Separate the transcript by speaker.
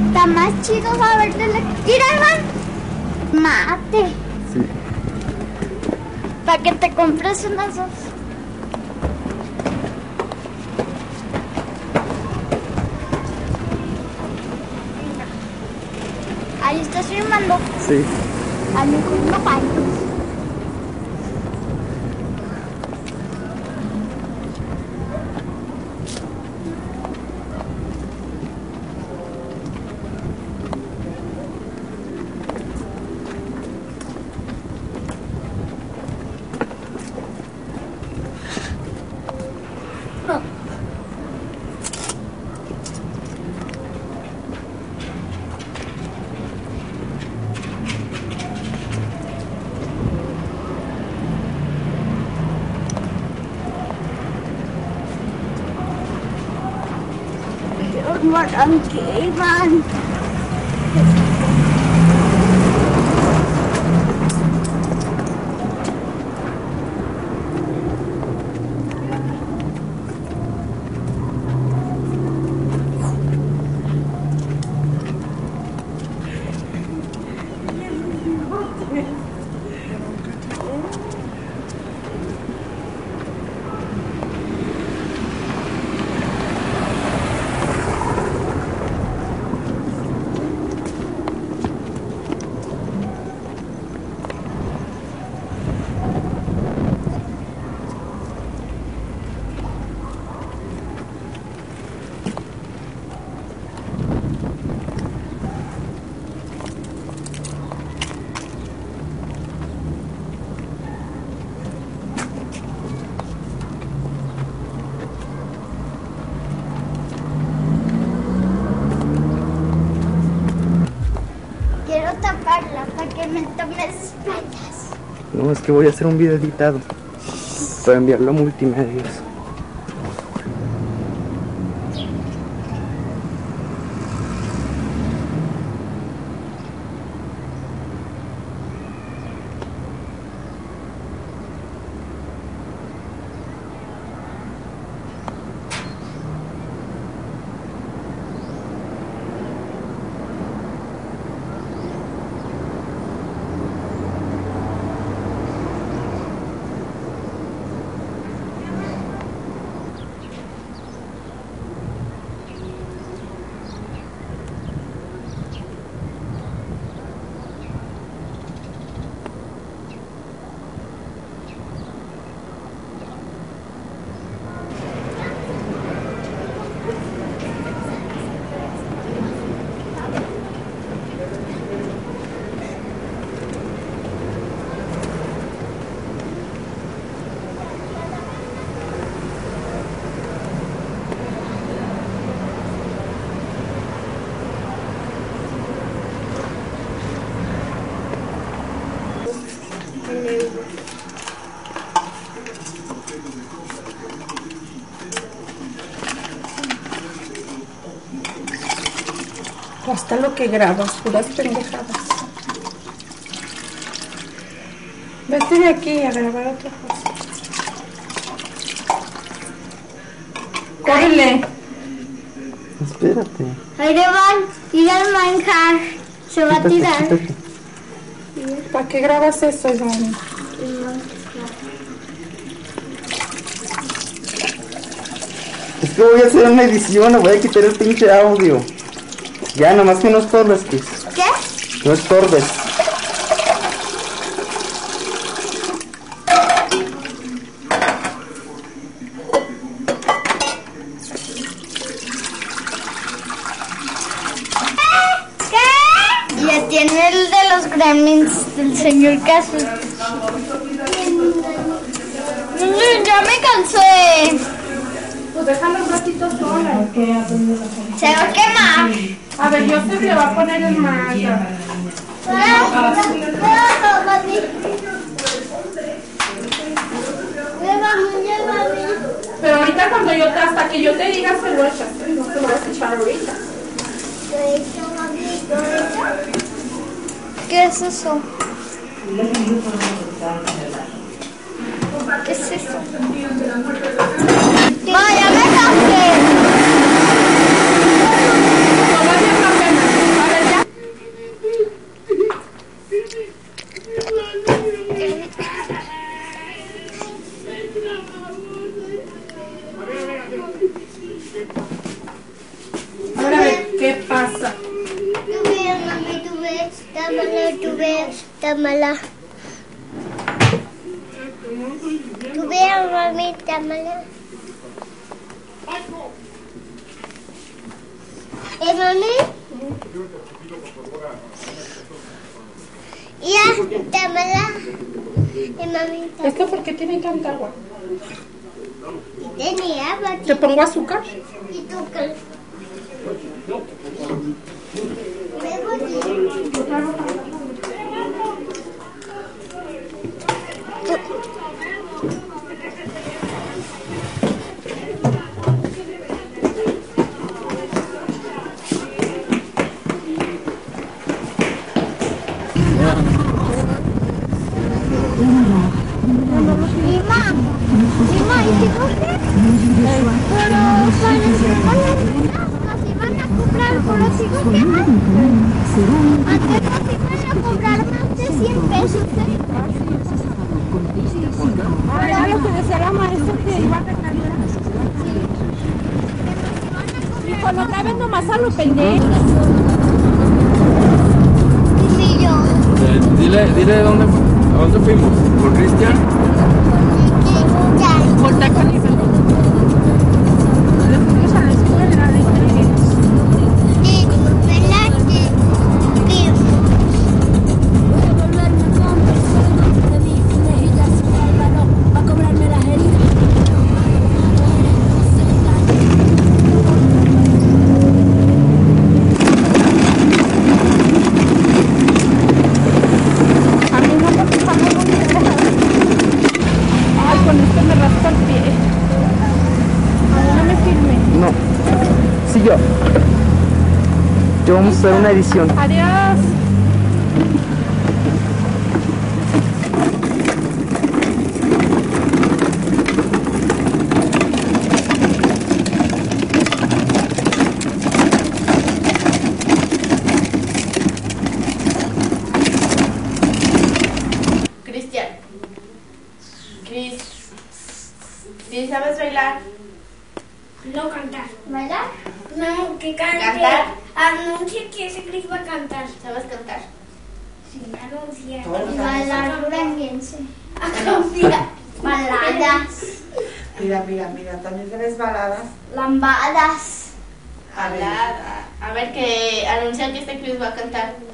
Speaker 1: Está más chido saber de la... Mira, Iván. Mate.
Speaker 2: Sí.
Speaker 1: Para que te compres unas dos. Ahí estás firmando.
Speaker 2: Sí.
Speaker 1: A lo mejor no faltas. Barangke, Iván. Quiero taparla para que me tomes payas.
Speaker 2: No, es que voy a hacer un video editado para enviarlo a multimedios.
Speaker 3: Hasta lo que grabas, puras pendejadas. Vete de aquí a grabar otra cosa. ¡Córrele!
Speaker 2: Espérate.
Speaker 1: Ahí van, ir al manjar. Se va a tirar.
Speaker 2: Quítate.
Speaker 3: ¿Para qué grabas eso, Iván?
Speaker 2: Es que voy a hacer una edición, le voy a quitar el pinche audio. Ya, nomás que no estorbes, pues.
Speaker 1: ¿Qué?
Speaker 2: No estorbes.
Speaker 1: ¿Qué? Ya tiene el de los gremlins del señor Caso. Ya me cansé.
Speaker 3: Pues déjalo un ratito sola.
Speaker 1: Se va a quemar.
Speaker 3: A ver, yo se le va a poner el malla. Pero ahorita cuando yo te, hasta que yo te diga se lo echas, no te lo vas a echar ahorita.
Speaker 1: ¿Qué es eso? ¿Qué es eso? Vaya, me cansé.
Speaker 3: Todavía no apenas.
Speaker 1: ves, Tamala. Tú ves, mami, Tamala. Mami? Ya, Tamala. Mami,
Speaker 3: ¿Esto por qué tiene tanta agua?
Speaker 1: tenía agua.
Speaker 3: ¿Te pongo azúcar?
Speaker 1: ¿Y tú qué?
Speaker 3: Era lo que decía la maestra que iba a recargar. Hijo, no grabes nomás a lo pendejo.
Speaker 4: Dile a dónde fuimos. ¿Por Cristian?
Speaker 3: Por tacones. Le fuimos a la escuela de ingenieros.
Speaker 2: Yo vamos a hacer una edición.
Speaker 3: Adiós.
Speaker 5: Cristian. ¿Sí sabes bailar?
Speaker 1: No cantar. ¿Bailar? No, que cante.
Speaker 5: ¿Cantar?
Speaker 1: Anuncia que ese Cris va a cantar.
Speaker 5: ¿Sabes cantar?
Speaker 1: Sí, anuncia.
Speaker 5: Todos
Speaker 1: Bailar duranguense. Anuncia. Baladas.
Speaker 6: Mira, también sabes baladas.
Speaker 1: Lambadas.
Speaker 5: A ver, que anuncia que este Cris va a cantar.